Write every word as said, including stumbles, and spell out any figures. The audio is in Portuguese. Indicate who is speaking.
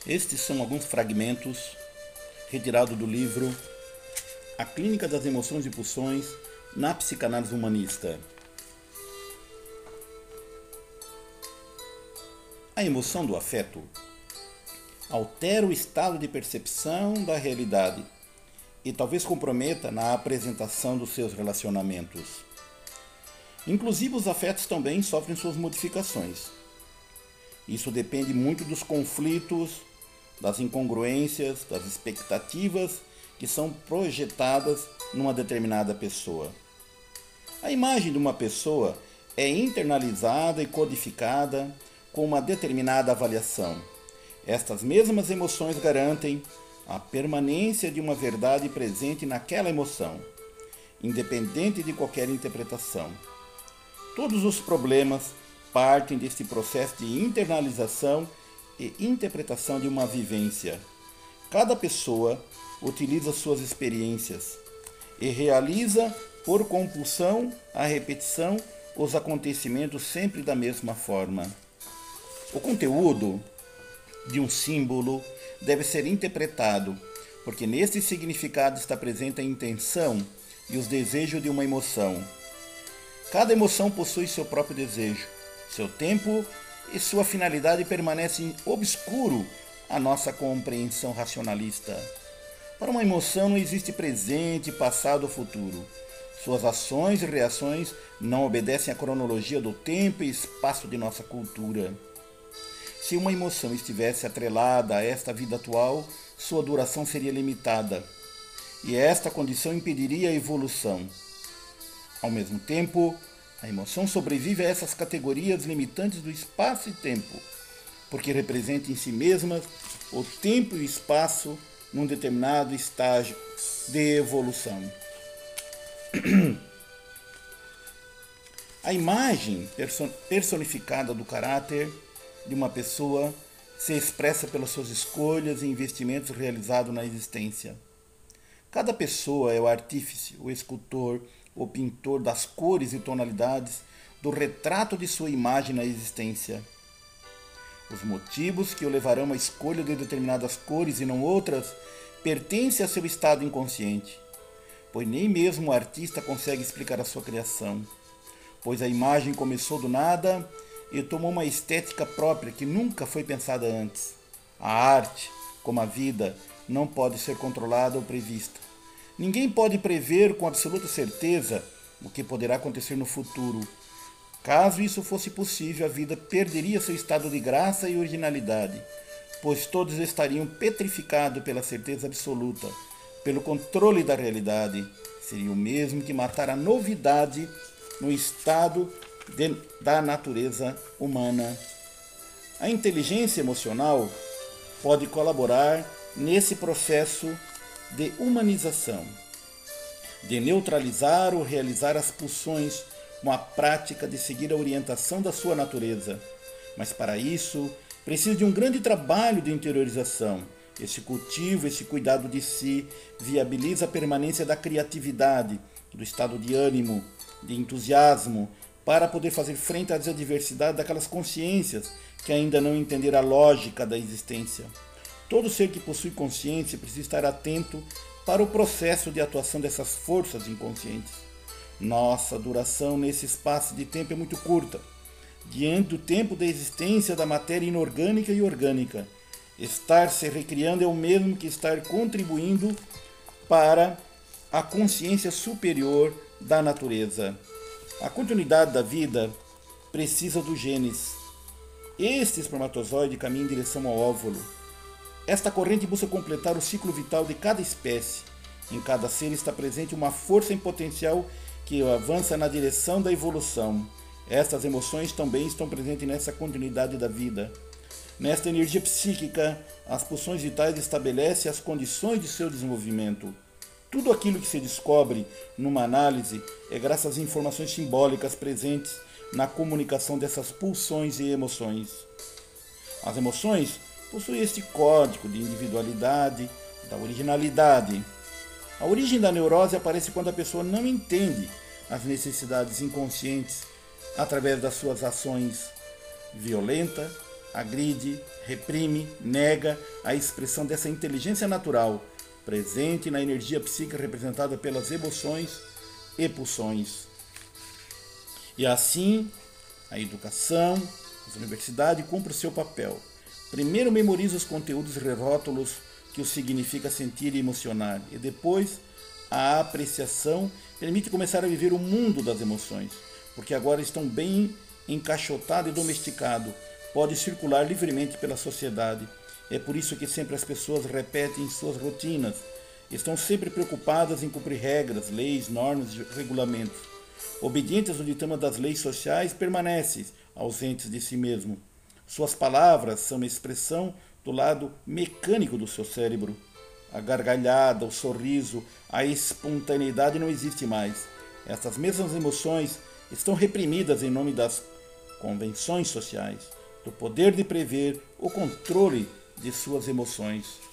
Speaker 1: Estes são alguns fragmentos retirados do livro A Clínica das Emoções e Pulsões na Psicanálise Humanista. A emoção do afeto altera o estado de percepção da realidade e talvez comprometa na apresentação dos seus relacionamentos. Inclusive, os afetos também sofrem suas modificações. Isso depende muito dos conflitos, das incongruências, das expectativas que são projetadas numa determinada pessoa. A imagem de uma pessoa é internalizada e codificada com uma determinada avaliação. Estas mesmas emoções garantem a permanência de uma verdade presente naquela emoção, independente de qualquer interpretação. Todos os problemas partem deste processo de internalização e interpretação de uma vivência. Cada pessoa utiliza suas experiências e realiza por compulsão a repetição os acontecimentos sempre da mesma forma. O conteúdo de um símbolo deve ser interpretado, porque nesse significado está presente a intenção e os desejos de uma emoção. Cada emoção possui seu próprio desejo, seu tempo e sua finalidade permanecem obscuro à nossa compreensão racionalista. Para uma emoção não existe presente, passado ou futuro. Suas ações e reações não obedecem à cronologia do tempo e espaço de nossa cultura. Se uma emoção estivesse atrelada a esta vida atual, sua duração seria limitada, e esta condição impediria a evolução. Ao mesmo tempo, a emoção sobrevive a essas categorias limitantes do espaço e tempo, porque representa em si mesma o tempo e o espaço num determinado estágio de evolução. A imagem personificada do caráter de uma pessoa se expressa pelas suas escolhas e investimentos realizados na existência. Cada pessoa é o artífice, o escultor, o pintor das cores e tonalidades do retrato de sua imagem na existência. Os motivos que o levarão à escolha de determinadas cores e não outras pertencem a seu estado inconsciente, pois nem mesmo o artista consegue explicar a sua criação, pois a imagem começou do nada e tomou uma estética própria que nunca foi pensada antes. A arte, como a vida, não pode ser controlada ou prevista. Ninguém pode prever com absoluta certeza o que poderá acontecer no futuro. Caso isso fosse possível, a vida perderia seu estado de graça e originalidade, pois todos estariam petrificados pela certeza absoluta, pelo controle da realidade. Seria o mesmo que matar a novidade no estado de, da natureza humana. A inteligência emocional pode colaborar nesse processo de humanização, de neutralizar ou realizar as pulsões com a prática de seguir a orientação da sua natureza. Mas para isso, precisa de um grande trabalho de interiorização. Esse cultivo, esse cuidado de si, viabiliza a permanência da criatividade, do estado de ânimo, de entusiasmo, para poder fazer frente às adversidades daquelas consciências que ainda não entenderam a lógica da existência. Todo ser que possui consciência precisa estar atento para o processo de atuação dessas forças inconscientes. Nossa duração nesse espaço de tempo é muito curta. Diante do tempo da existência da matéria inorgânica e orgânica, estar se recriando é o mesmo que estar contribuindo para a consciência superior da natureza. A continuidade da vida precisa do genes. Este espermatozoide caminha em direção ao óvulo. Esta corrente busca completar o ciclo vital de cada espécie. Em cada ser está presente uma força em potencial que avança na direção da evolução. Estas emoções também estão presentes nessa continuidade da vida. Nesta energia psíquica, as pulsões vitais estabelecem as condições de seu desenvolvimento. Tudo aquilo que se descobre numa análise é graças às informações simbólicas presentes na comunicação dessas pulsões e emoções. As emoções possuem este código de individualidade, da originalidade. A origem da neurose aparece quando a pessoa não entende as necessidades inconscientes através das suas ações violentas agride, reprime, nega a expressão dessa inteligência natural, presente na energia psíquica representada pelas emoções e pulsões. E assim, a educação, as universidades cumprem o seu papel. Primeiro memoriza os conteúdos e rótulos que o significa sentir e emocionar, e depois a apreciação permite começar a viver o mundo das emoções, porque agora estão bem encaixotado e domesticado, pode circular livremente pela sociedade. É por isso que sempre as pessoas repetem suas rotinas, estão sempre preocupadas em cumprir regras, leis, normas e regulamentos. Obedientes ao ditame das leis sociais, permanecem ausentes de si mesmo. Suas palavras são uma expressão do lado mecânico do seu cérebro. A gargalhada, o sorriso, a espontaneidade não existe mais. Essas mesmas emoções estão reprimidas em nome das convenções sociais, do poder de prever o controle de suas emoções.